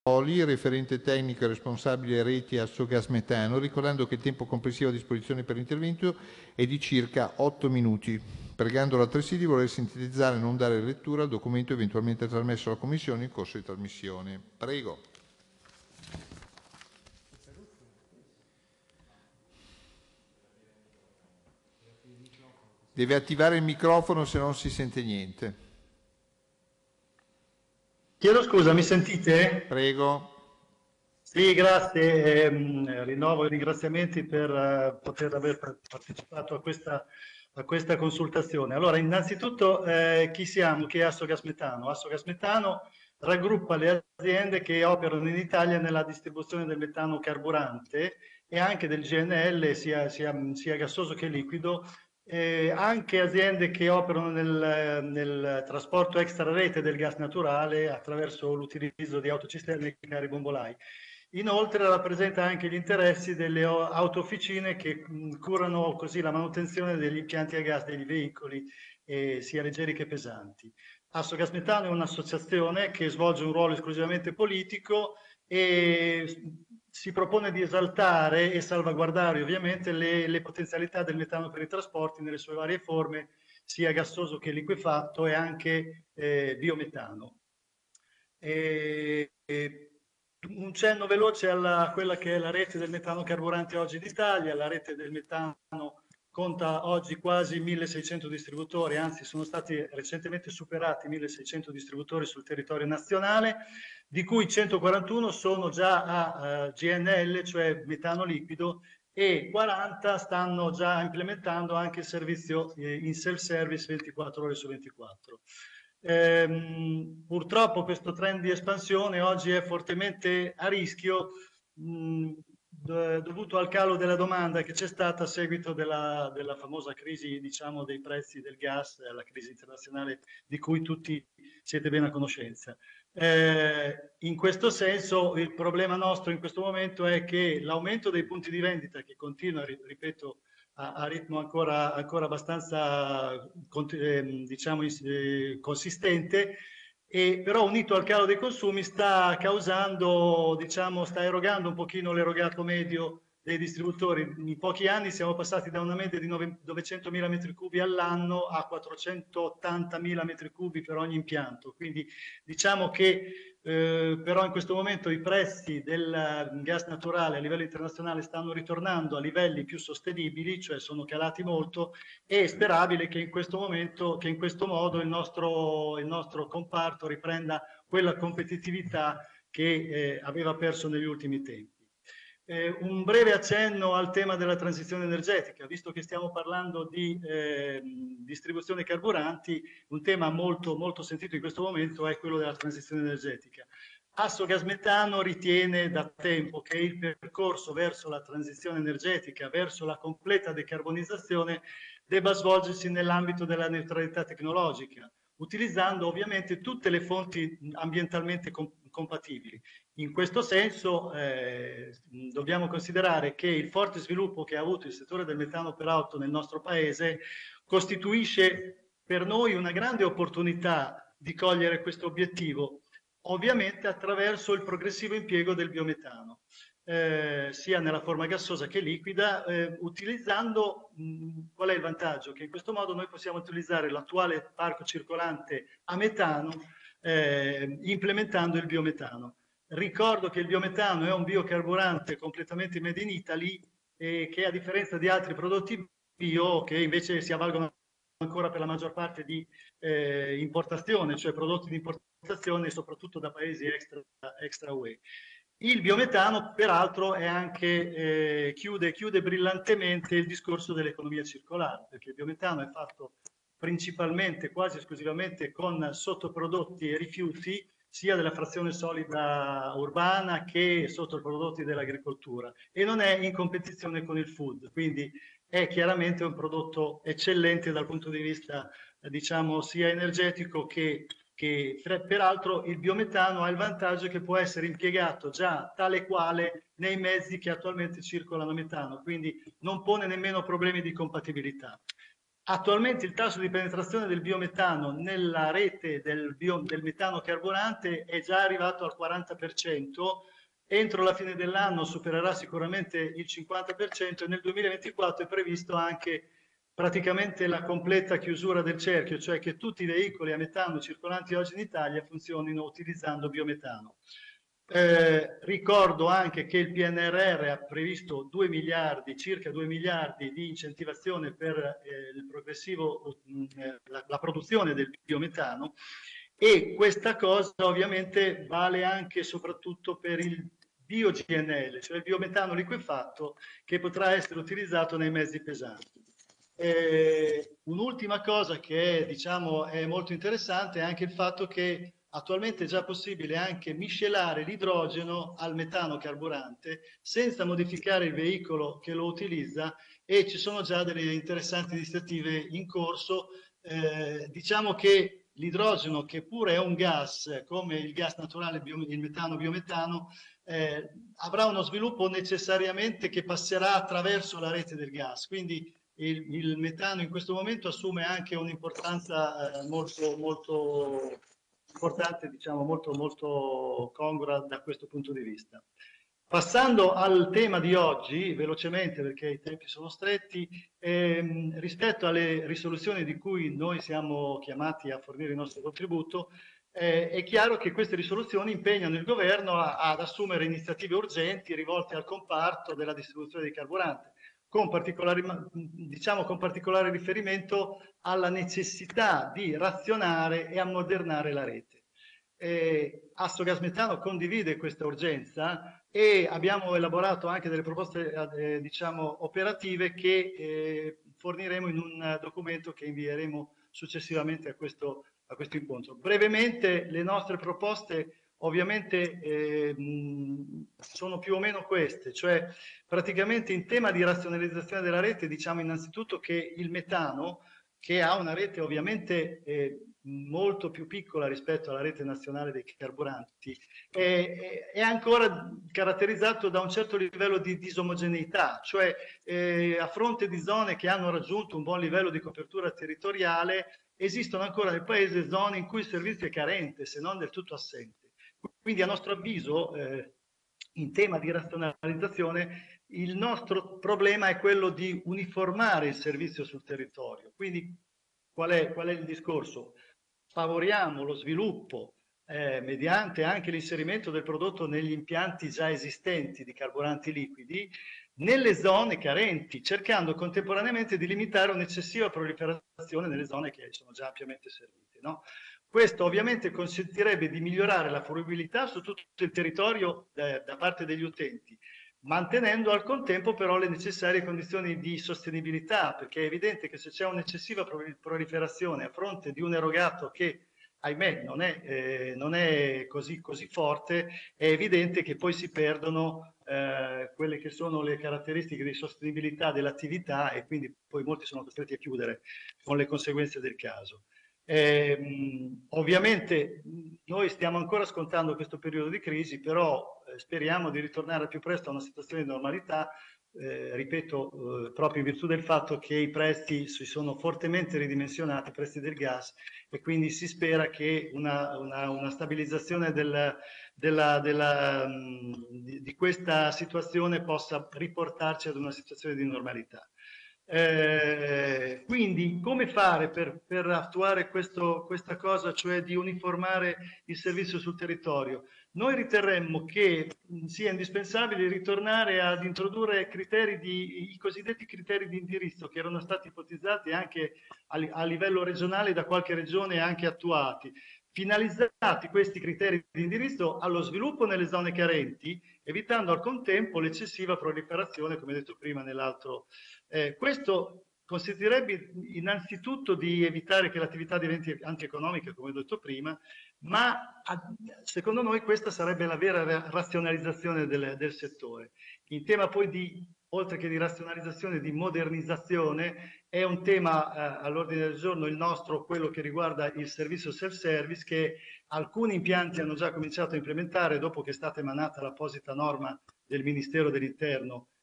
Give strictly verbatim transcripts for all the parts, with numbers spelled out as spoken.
Oli, referente tecnico e responsabile reti Assogas Metano, ricordando che il tempo complessivo a disposizione per l'intervento è di circa otto minuti, pregandolo altresì di voler sintetizzare e non dare lettura al documento eventualmente trasmesso alla Commissione in corso di trasmissione. Prego. Deve attivare il microfono, se no non si sente niente. Chiedo scusa, mi sentite? Prego. Sì, grazie. Eh, rinnovo i ringraziamenti per eh, poter aver partecipato a questa, a questa consultazione. Allora, innanzitutto, eh, chi siamo? Chi è Assogas Metano? Assogas Metano raggruppa le aziende che operano in Italia nella distribuzione del metano carburante e anche del G N L, sia, sia, sia gassoso che liquido, eh, anche aziende che operano nel, nel trasporto extrarete del gas naturale attraverso l'utilizzo di autocisterne e carri bombolai. Inoltre rappresenta anche gli interessi delle autofficine che mh, curano così la manutenzione degli impianti a gas degli veicoli, eh, sia leggeri che pesanti. Assogas Metano è un'associazione che svolge un ruolo esclusivamente politico e si propone di esaltare e salvaguardare ovviamente le, le potenzialità del metano per i trasporti nelle sue varie forme, sia gassoso che liquefatto e anche eh, biometano. E, e, un cenno veloce a quella che è la rete del metano carburante oggi in Italia. La rete del metano conta oggi quasi milleseicento distributori, anzi sono stati recentemente superati milleseicento distributori sul territorio nazionale, di cui centoquarantuno sono già a uh, G N L, cioè metano liquido, e quaranta stanno già implementando anche il servizio eh, in self-service ventiquattro ore su ventiquattro. Ehm, purtroppo questo trend di espansione oggi è fortemente a rischio mh, dovuto al calo della domanda che c'è stata a seguito della, della famosa crisi, diciamo, dei prezzi del gas, la crisi internazionale di cui tutti siete ben a conoscenza. Eh, in questo senso il problema nostro in questo momento è che l'aumento dei punti di vendita, che continua, ripeto, a, a ritmo ancora, ancora abbastanza eh, diciamo, eh, consistente, e però unito al calo dei consumi sta causando, diciamo, sta erogando un pochino l'erogato medio dei distributori. In pochi anni siamo passati da una media di novecentomila metri cubi all'anno a quattrocentottantamila metri cubi per ogni impianto. Quindi diciamo che eh, però in questo momento i prezzi del gas naturale a livello internazionale stanno ritornando a livelli più sostenibili, cioè sono calati molto, e è sperabile che in questo momento, che in questo modo il nostro, il nostro comparto riprenda quella competitività che eh, aveva perso negli ultimi tempi. Eh, un breve accenno al tema della transizione energetica, visto che stiamo parlando di eh, distribuzione carburanti, un tema molto, molto sentito in questo momento è quello della transizione energetica. Assogas Metano ritiene da tempo che il percorso verso la transizione energetica, verso la completa decarbonizzazione, debba svolgersi nell'ambito della neutralità tecnologica, utilizzando ovviamente tutte le fonti ambientalmente comp- compatibili. In questo senso eh, dobbiamo considerare che il forte sviluppo che ha avuto il settore del metano per auto nel nostro paese costituisce per noi una grande opportunità di cogliere questo obiettivo, ovviamente attraverso il progressivo impiego del biometano, eh, sia nella forma gassosa che liquida, eh, utilizzando, mh, qual è il vantaggio? Che in questo modo noi possiamo utilizzare l'attuale parco circolante a metano, eh, implementando il biometano. Ricordo che il biometano è un biocarburante completamente made in Italy e che, a differenza di altri prodotti bio che invece si avvalgono ancora per la maggior parte di eh, importazione, cioè prodotti di importazione soprattutto da paesi extra, extra U E. Il biometano peraltro è anche, eh, chiude, chiude brillantemente il discorso dell'economia circolare, perché il biometano è fatto principalmente, quasi esclusivamente, con sottoprodotti e rifiuti sia della frazione solida urbana che sottoprodotti dell'agricoltura, e non è in competizione con il food, quindi è chiaramente un prodotto eccellente dal punto di vista, eh, diciamo, sia energetico che, che peraltro il biometano ha il vantaggio che può essere impiegato già tale quale nei mezzi che attualmente circolano a metano, quindi non pone nemmeno problemi di compatibilità. Attualmente il tasso di penetrazione del biometano nella rete del, bio, del metano carburante è già arrivato al quaranta per cento, entro la fine dell'anno supererà sicuramente il cinquanta per cento e nel duemilaventiquattro è previsto anche praticamente la completa chiusura del cerchio, cioè che tutti i veicoli a metano circolanti oggi in Italia funzionino utilizzando biometano. Eh, ricordo anche che il P N R R ha previsto due miliardi, circa due miliardi di incentivazione per eh, il progressivo, mh, la, la produzione del biometano, e questa cosa ovviamente vale anche e soprattutto per il bio-G N L, cioè il biometano liquefatto che potrà essere utilizzato nei mezzi pesanti. Eh, un'ultima cosa che è, diciamo, è molto interessante è anche il fatto che attualmente è già possibile anche miscelare l'idrogeno al metano carburante senza modificare il veicolo che lo utilizza, e ci sono già delle interessanti iniziative in corso. Eh, diciamo che l'idrogeno, che pure è un gas come il gas naturale, il metano biometano, eh, avrà uno sviluppo necessariamente che passerà attraverso la rete del gas, quindi il, il metano in questo momento assume anche un'importanza eh, molto, molto importante, diciamo molto, molto congrua da questo punto di vista. Passando al tema di oggi, velocemente perché i tempi sono stretti, ehm, rispetto alle risoluzioni di cui noi siamo chiamati a fornire il nostro contributo, eh, è chiaro che queste risoluzioni impegnano il governo a, ad assumere iniziative urgenti rivolte al comparto della distribuzione di carburante, con particolare, diciamo, con particolare riferimento alla necessità di razionare e ammodernare la rete. Eh, Assogasmetano condivide questa urgenza e abbiamo elaborato anche delle proposte eh, diciamo, operative che eh, forniremo in un documento che invieremo successivamente a questo, a questo incontro. Brevemente le nostre proposte ovviamente eh, sono più o meno queste, cioè praticamente in tema di razionalizzazione della rete diciamo innanzitutto che il metano, che ha una rete ovviamente eh, molto più piccola rispetto alla rete nazionale dei carburanti, è, è ancora caratterizzato da un certo livello di disomogeneità, cioè eh, a fronte di zone che hanno raggiunto un buon livello di copertura territoriale, esistono ancora nel paese zone in cui il servizio è carente, se non del tutto assente. Quindi a nostro avviso, eh, in tema di razionalizzazione, il nostro problema è quello di uniformare il servizio sul territorio. Quindi qual è, qual è il discorso? Favoriamo lo sviluppo eh, mediante anche l'inserimento del prodotto negli impianti già esistenti di carburanti liquidi nelle zone carenti, cercando contemporaneamente di limitare un'eccessiva proliferazione nelle zone che sono già ampiamente servite, no? Questo ovviamente consentirebbe di migliorare la fruibilità su tutto il territorio eh, da parte degli utenti, mantenendo al contempo però le necessarie condizioni di sostenibilità, perché è evidente che se c'è un'eccessiva proliferazione a fronte di un erogato che, ahimè, non è, eh, non è così, così forte, è evidente che poi si perdono eh, quelle che sono le caratteristiche di sostenibilità dell'attività e quindi poi molti sono costretti a chiudere con le conseguenze del caso. Eh, ovviamente noi stiamo ancora scontando questo periodo di crisi, però eh, speriamo di ritornare al più presto a una situazione di normalità, eh, ripeto, eh, proprio in virtù del fatto che i prezzi si sono fortemente ridimensionati, i prezzi del gas, e quindi si spera che una, una, una stabilizzazione del, della, della, di, di questa situazione possa riportarci ad una situazione di normalità. Eh, quindi come fare per, per attuare questo, questa cosa, cioè di uniformare il servizio sul territorio? Noi riterremmo che sia indispensabile ritornare ad introdurre criteri di, i cosiddetti criteri di indirizzo che erano stati ipotizzati anche a, a livello regionale da qualche regione e anche attuati, finalizzati questi criteri di indirizzo allo sviluppo nelle zone carenti, evitando al contempo l'eccessiva proliferazione, come detto prima, nell'altro. Eh, questo consentirebbe innanzitutto di evitare che l'attività diventi antieconomica, come ho detto prima, ma a, secondo noi questa sarebbe la vera razionalizzazione del, del settore. In tema poi di, oltre che di razionalizzazione, di modernizzazione, è un tema eh, all'ordine del giorno il nostro, quello che riguarda il servizio self-service, che alcuni impianti hanno già cominciato a implementare dopo che è stata emanata l'apposita norma del Ministero dell'Interno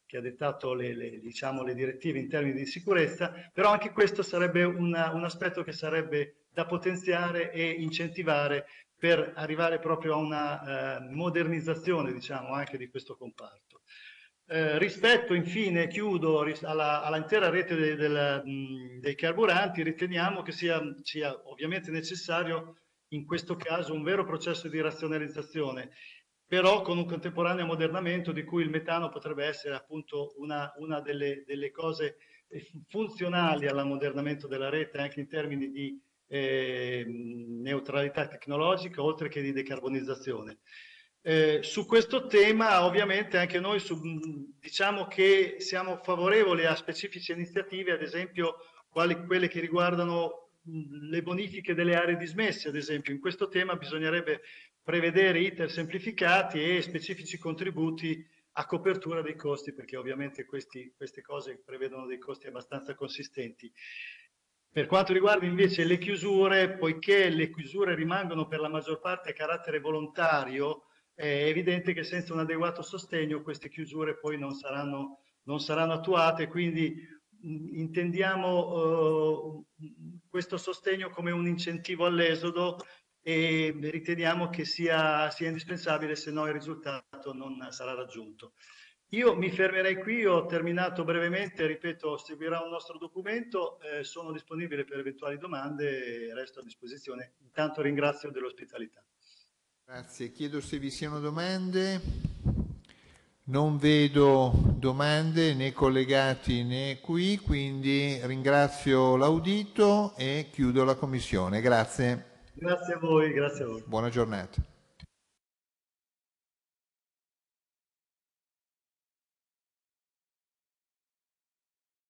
che ha dettato le, le, diciamo, le direttive in termini di sicurezza, però anche questo sarebbe una, un aspetto che sarebbe da potenziare e incentivare per arrivare proprio a una eh, modernizzazione, diciamo, anche di questo comparto. Eh, rispetto, infine, chiudo, alla, all'intera rete de, de, mh, dei carburanti, riteniamo che sia, sia ovviamente necessario in questo caso un vero processo di razionalizzazione, però con un contemporaneo ammodernamento di cui il metano potrebbe essere appunto una, una delle, delle cose funzionali all'ammodernamento della rete anche in termini di eh, neutralità tecnologica oltre che di decarbonizzazione. Eh, su questo tema ovviamente anche noi su, diciamo che siamo favorevoli a specifiche iniziative, ad esempio quali, quelle che riguardano le bonifiche delle aree dismesse, ad esempio. In questo tema bisognerebbe prevedere iter semplificati e specifici contributi a copertura dei costi, perché ovviamente questi, queste cose prevedono dei costi abbastanza consistenti. Per quanto riguarda invece le chiusure, poiché le chiusure rimangono per la maggior parte a carattere volontario, è evidente che senza un adeguato sostegno queste chiusure poi non saranno, non saranno attuate, quindi mh, intendiamo uh, questo sostegno come un incentivo all'esodo e riteniamo che sia, sia indispensabile, se no il risultato non sarà raggiunto. Io mi fermerei qui, ho terminato brevemente, ripeto, seguirà un nostro documento, eh, sono disponibile per eventuali domande e resto a disposizione. Intanto ringrazio dell'ospitalità. Grazie, chiedo se vi siano domande. Non vedo domande né collegati né qui, quindi ringrazio l'audito e chiudo la commissione. Grazie. Grazie a voi, grazie a voi. Buona giornata.